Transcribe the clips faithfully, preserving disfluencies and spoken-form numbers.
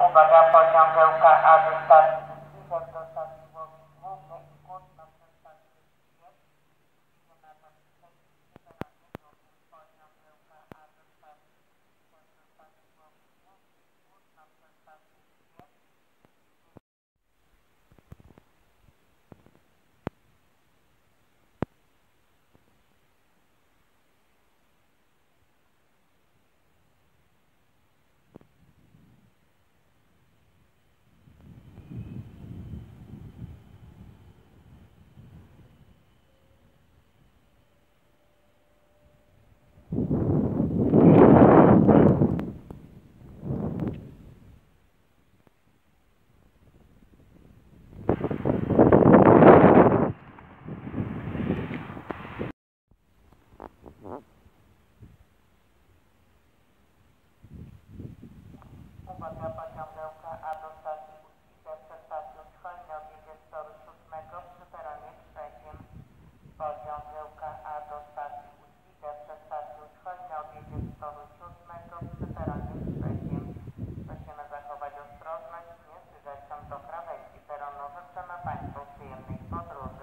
Uwaga, pociąg L K A do stacji Zbigniew do stacji Łowik Główny i Kutno przez stację Zbigniew. Idzie na tabliczek wybranie drugim pociąg L K A do stacji Zbigniew do stacji Łowik Główny i Kutno przez stację Zbigniew. Uwaga, pociąg L K A do stacji Uścice przez stację Szkolny objedzie z toru siódmego przy peronie trzecim. Pociąg L K A do stacji Uścice przez stację Szkolny objedzie z toru siódmego przy peronie trzecim. Prosimy zachować ostrożność, nie zbliżać się do krawędzi peronowych. Życzymy Państwu przyjemnej podróży.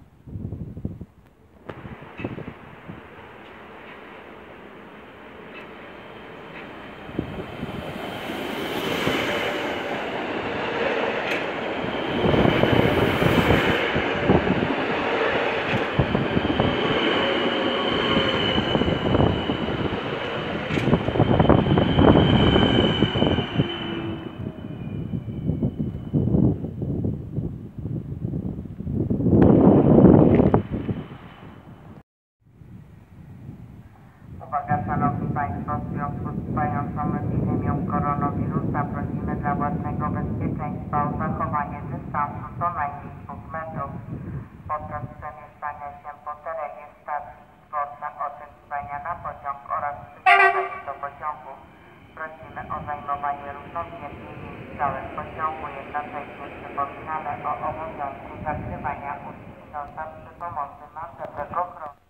Uwaga, Szanowni Państwo, w związku z trwającą epidemią koronawirusa prosimy dla własnego bezpieczeństwa o zachowanie dystansu co najmniej dwóch metrów podczas przemieszczania się po terenie stacji i dworca oczekiwania na pociąg oraz przystąpienia do pociągu. Prosimy o zajmowanie równomiernie miejsc w całym pociągu, jednocześnie przypominamy o obowiązku zakrywania ust i nosa przy pomocy maseczek ochronnych.